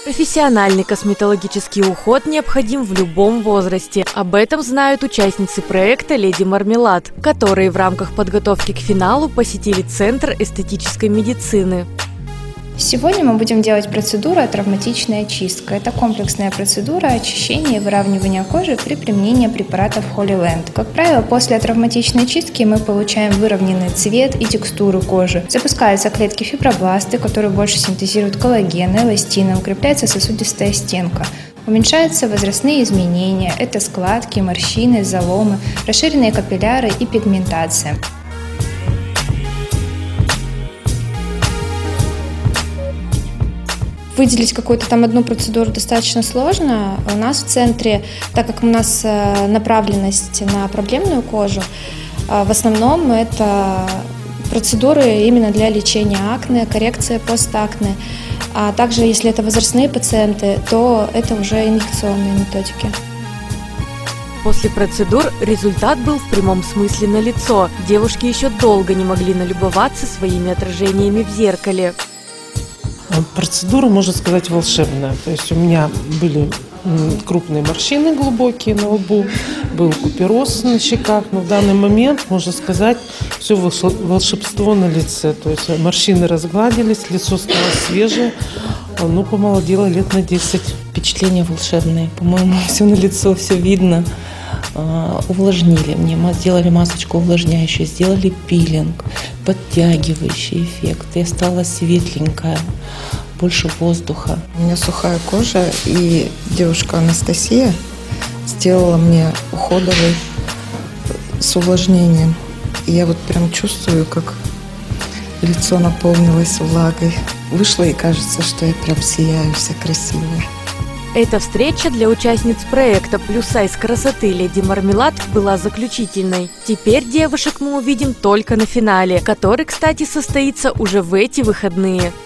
Профессиональный косметологический уход необходим в любом возрасте. Об этом знают участницы проекта «Леди Мармелад», которые в рамках подготовки к финалу посетили Центр эстетической медицины. Сегодня мы будем делать процедуру травматичная чистка. Это комплексная процедура очищения и выравнивания кожи при применении препаратов Holyland. Как правило, после травматичной чистки мы получаем выровненный цвет и текстуру кожи. Запускаются клетки фибробласты, которые больше синтезируют коллаген, эластин, укрепляется сосудистая стенка. Уменьшаются возрастные изменения – это складки, морщины, заломы, расширенные капилляры и пигментация. Выделить какую-то там одну процедуру достаточно сложно. У нас в центре, так как у нас направленность на проблемную кожу, в основном это процедуры именно для лечения акне, коррекция постакне. А также, если это возрастные пациенты, то это уже инъекционные методики. После процедур результат был в прямом смысле налицо. Девушки еще долго не могли налюбоваться своими отражениями в зеркале. Процедура, можно сказать, волшебная. То есть у меня были крупные морщины глубокие на лбу, был купероз на щеках, но в данный момент, можно сказать, все волшебство на лице. То есть морщины разгладились, лицо стало свежее, помолодело лет на 10. Впечатления волшебные. По-моему, все на лицо, все видно. Увлажнили мне, сделали масочку увлажняющую, сделали пилинг, подтягивающий эффект. Я стала светленькая, больше воздуха. У меня сухая кожа, и девушка Анастасия сделала мне уходовый с увлажнением. И я вот прям чувствую, как лицо наполнилось влагой. Вышла, и кажется, что я прям сияю, вся красивая. Эта встреча для участниц проекта «Плюс-сайз красоты Леди Мармелад» была заключительной. Теперь девушек мы увидим только на финале, который, кстати, состоится уже в эти выходные.